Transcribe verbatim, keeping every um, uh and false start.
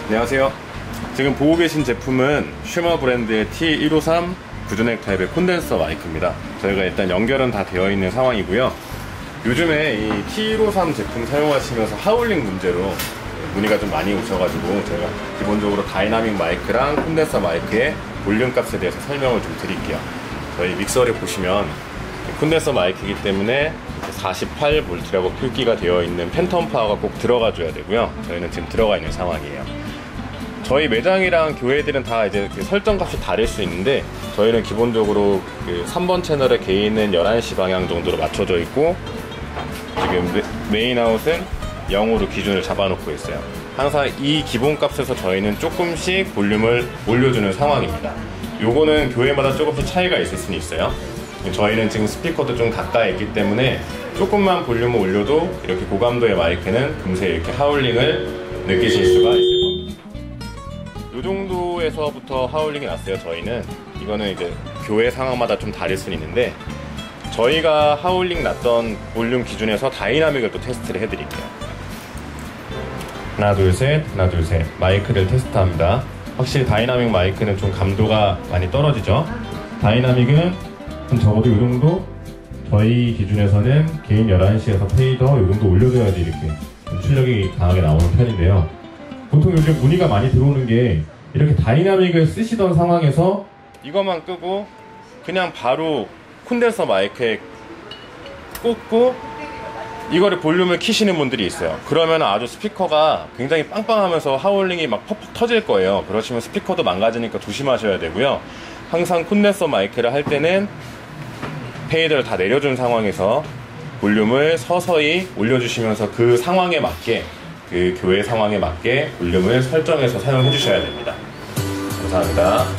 안녕하세요. 지금 보고 계신 제품은 슈머 브랜드의 티 일오삼 구준액 타입의 콘덴서 마이크입니다. 저희가 일단 연결은 다 되어 있는 상황이고요. 요즘에 이 티 일오삼 제품 사용하시면서 하울링 문제로 문의가 좀 많이 오셔가지고 제가 기본적으로 다이나믹 마이크랑 콘덴서 마이크의 볼륨 값에 대해서 설명을 좀 드릴게요. 저희 믹서를 보시면 콘덴서 마이크이기 때문에 사십팔 볼트라고 표기가 되어 있는 팬텀 파워가 꼭 들어가 줘야 되고요. 저희는 지금 들어가 있는 상황이에요. 저희 매장이랑 교회들은 다 이제 그 설정 값이 다를 수 있는데 저희는 기본적으로 그 삼 번 채널의 게인은 열한 시 방향 정도로 맞춰져 있고, 지금 메인 아웃은 영으로 기준을 잡아놓고 있어요. 항상 이 기본 값에서 저희는 조금씩 볼륨을 올려주는 상황입니다. 요거는 교회마다 조금씩 차이가 있을 수는 있어요. 저희는 지금 스피커도 좀 가까이 있기 때문에 조금만 볼륨을 올려도 이렇게 고감도의 마이크는 금세 이렇게 하울링을 느끼실 수가 있을 겁니다. 요 정도에서부터 하울링이 났어요. 저희는 이거는 이제 교회 상황마다 좀 다를 수는 있는데, 저희가 하울링 났던 볼륨 기준에서 다이나믹을 또 테스트를 해드릴게요. 하나 둘 셋, 하나 둘 셋 마이크를 테스트합니다. 확실히 다이나믹 마이크는 좀 감도가 많이 떨어지죠. 다이나믹은 적어도 이 정도, 저희 기준에서는 게인 열한 시에서 페이더 이 정도 올려줘야지 이렇게 좀 출력이 강하게 나오는 편인데요. 보통 요즘 문의가 많이 들어오는 게 이렇게 다이나믹을 쓰시던 상황에서 이것만 끄고 그냥 바로 콘덴서 마이크에 꽂고 이거를 볼륨을 키시는 분들이 있어요. 그러면 아주 스피커가 굉장히 빵빵하면서 하울링이 막 퍽퍽 터질 거예요. 그러시면 스피커도 망가지니까 조심하셔야 되고요. 항상 콘덴서 마이크를 할 때는 페이더를 다 내려준 상황에서 볼륨을 서서히 올려주시면서 그 상황에 맞게, 그 교회 상황에 맞게 볼륨을 설정해서 사용해 주셔야 됩니다. 감사합니다.